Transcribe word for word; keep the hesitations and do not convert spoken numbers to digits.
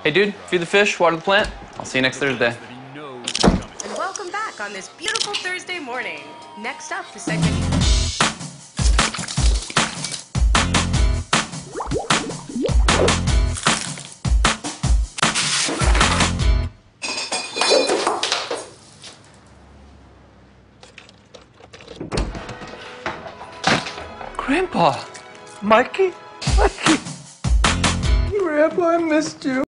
Hey dude, feed the fish, water the plant. I'll see you next Thursday. And welcome back on this beautiful Thursday morning. Next up, the segment. Grandpa! Mikey? Mikey? Grandpa, I missed you.